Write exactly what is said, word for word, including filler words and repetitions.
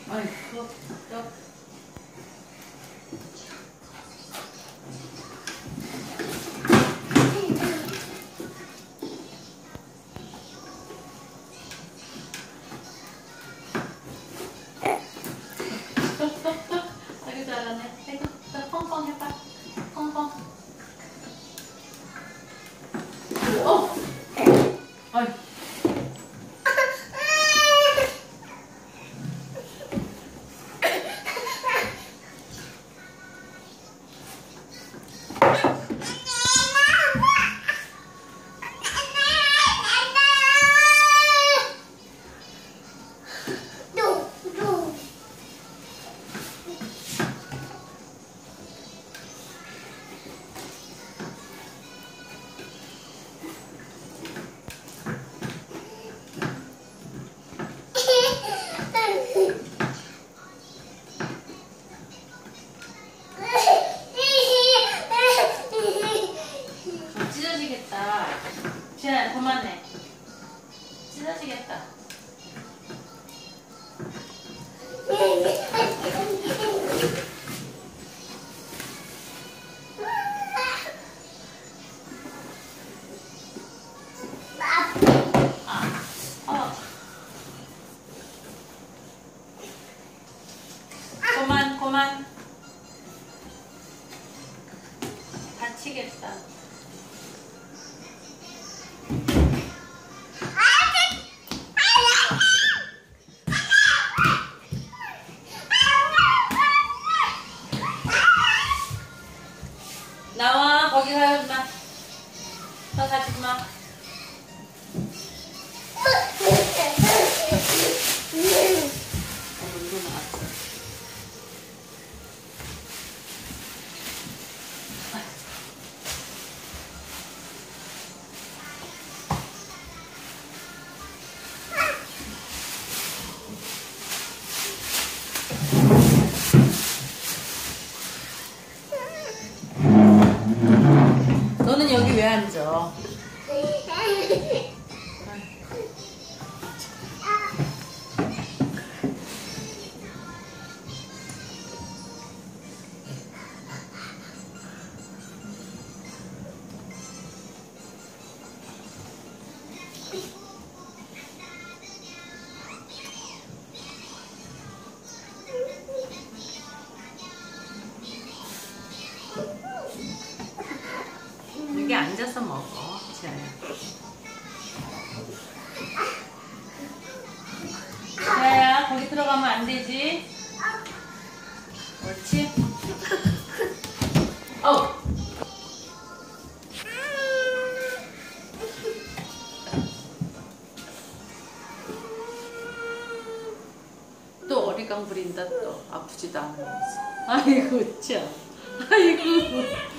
아이고, 또. 아이고, 잘하네. 아이고, 나 펑펑 해봐. 펑펑. 어! 아이고. 찢어지겠다. 지아야, 그만해. 찢어지겠다. 그만, 그만. 다치겠다. 나와, 거기 가지 마. 너 가지 마. 물도 나왔어. 너는 여기 왜 앉아? 여기 앉아서 먹어, 지아야. 지아야, 거기 들어가면 안 되지. 옳지? 어. 또 어리광 부린다. 또 아프지도 않으면서. 아이고 참. 아이고.